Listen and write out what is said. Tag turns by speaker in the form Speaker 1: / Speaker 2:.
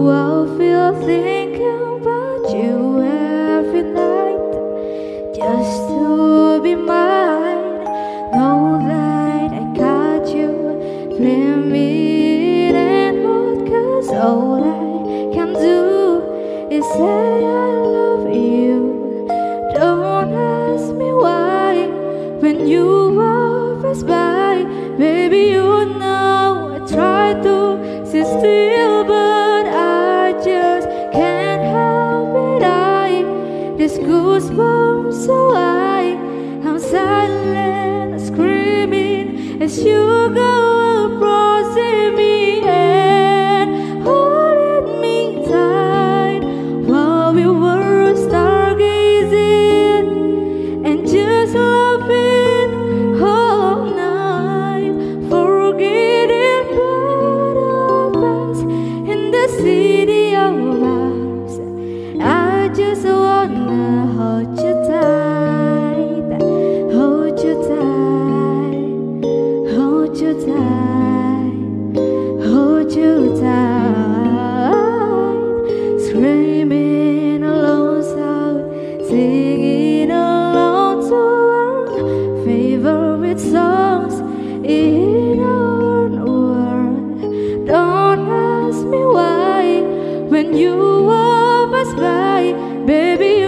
Speaker 1: I feel thinking about you every night, just to be mine. Know that I got you flaming and hot, 'cause all I can do is say I love you. Don't ask me why when you pass by. Baby, you know I try to sit still, but I just can't help it. This goosebumps, so I'm silent, screaming as you go approaching me and holding me tight while we were stargazing and just laughing all night, forgetting about our past in the city of ours. I just wanna hold you tight, hold you tight, hold you tight, hold you tight, screaming alone, sound, singing along to our favorite songs in our world. Don't ask me why when you pass by, baby.